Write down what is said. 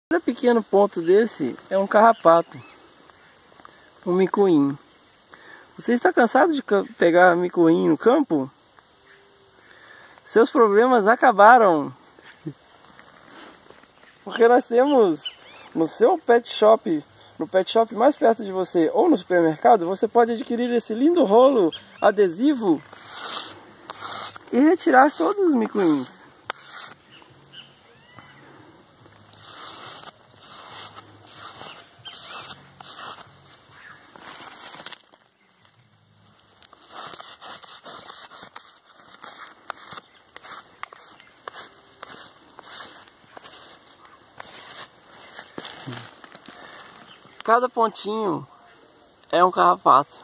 Cada pequeno ponto desse é um carrapato, um micuim. Você está cansado de pegar micuim no campo? Seus problemas acabaram! Porque nós temos no seu pet shop, no pet shop mais perto de você ou no supermercado, você pode adquirir esse lindo rolo adesivo e retirar todos os micuins. Cada pontinho é um carrapato.